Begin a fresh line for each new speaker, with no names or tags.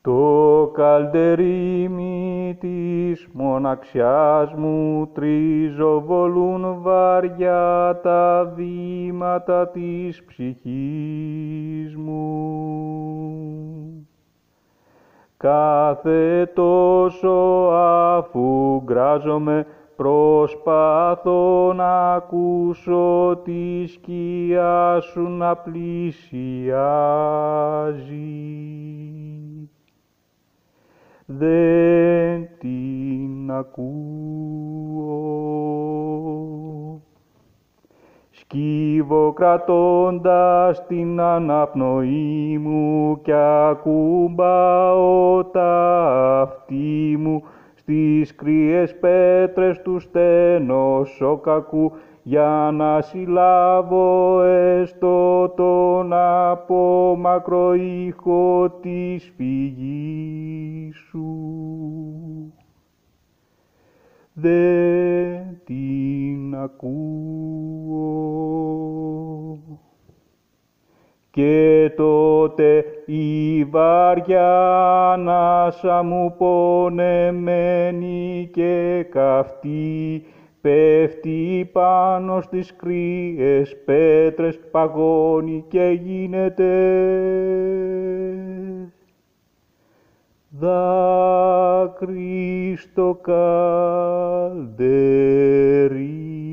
Το καλτερίμι της μοναξιάς μου τριζοβολούν βαριά τα βήματα της ψυχής μου. Κάθε τόσο αφού γκράζομαι προσπαθώ να ακούσω τη σκιά σου να πλησιάζει. Δεν την ακούω. Σκύβω κρατώντας την αναπνοή μου κι ακουμπάω τα αυτί μου στις κρύες πέτρες του στενοσοκακού για να συλλάβω έστω τον απόμακρο ήχο της φυγής σου. Δεν την ακούω. Και τότε η βαριά ανάσα μου πονεμένη και καυτή πέφτει πάνω στις κρύες πέτρες, παγώνει και γίνεται δάκρυ στο καλδερί.